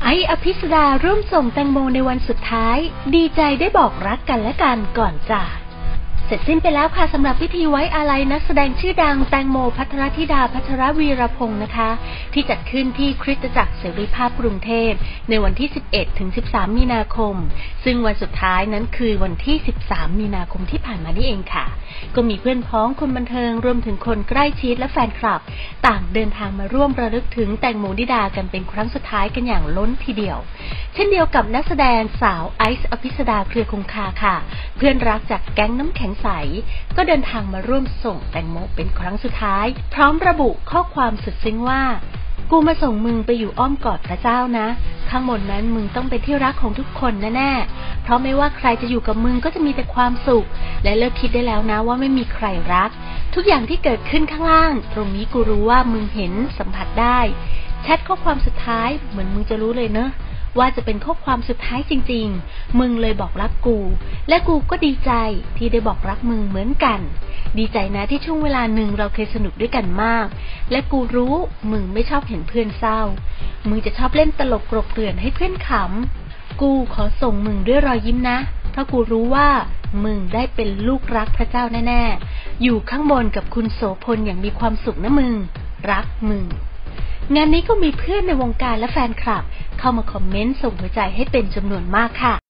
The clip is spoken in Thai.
ไอ้อภิสดาร่วมส่งแตงโมในวันสุดท้ายดีใจได้บอกรักกันและกันก่อนจากเสร็จสิ้นไปแล้วค่ะสำหรับพิธีไว้อาลัยนักแสดงชื่อดังแตงโมภัทรธิดาภัทรวีรพงศ์นะคะที่จัดขึ้นที่คริสตจักรเสรีภาพกรุงเทพในวันที่11 ถึง 13 มีนาคมซึ่งวันสุดท้ายนั้นคือวันที่13 มีนาคมที่ผ่านมานี่เองค่ะก็มีเพื่อนพ้องคนบันเทิงรวมถึงคนใกล้ชิดและแฟนคลับต่างเดินทางมาร่วมระลึกถึงแตงโมนิดากันเป็นครั้งสุดท้ายกันอย่างล้นทีเดียวเช่นเดียวกับนักแสดงสาวไอซ์อภิสดาเครือคงคาค่ะเพื่อนรักจากแก๊งน้ำแข็งใสก็เดินทางมาร่วมส่งแตงโมเป็นครั้งสุดท้ายพร้อมระบุข้อความสุดซึ้งว่ากูมาส่งมึงไปอยู่อ้อมกอดพระเจ้านะข้างบนนั้นมึงต้องเป็นที่รักของทุกคนแน่ๆเพราะไม่ว่าใครจะอยู่กับมึงก็จะมีแต่ความสุขและเลิกคิดได้แล้วนะว่าไม่มีใครรักทุกอย่างที่เกิดขึ้นข้างล่างตรงนี้กูรู้ว่ามึงเห็นสัมผัสได้แชทข้อความสุดท้ายเหมือนมึงจะรู้เลยเนอะว่าจะเป็นข้อความสุดท้ายจริงๆมึงเลยบอกรักกูและกูก็ดีใจที่ได้บอกรักมึงเหมือนกันดีใจนะที่ช่วงเวลาหนึ่งเราเคยสนุกด้วยกันมากและกูรู้มึงไม่ชอบเห็นเพื่อนเศร้ามึงจะชอบเล่นตลกกรบเกลื่อนให้เพื่อนขำกูขอส่งมึงด้วยรอยยิ้มนะเพราะกูรู้ว่ามึงได้เป็นลูกรักพระเจ้าแน่ๆอยู่ข้างบนกับคุณโสพลอย่างมีความสุขนะมึงรักมึงงานนี้ก็มีเพื่อนในวงการและแฟนคลับเข้ามาคอมเมนต์ส่งหัวใจให้เป็นจำนวนมากค่ะ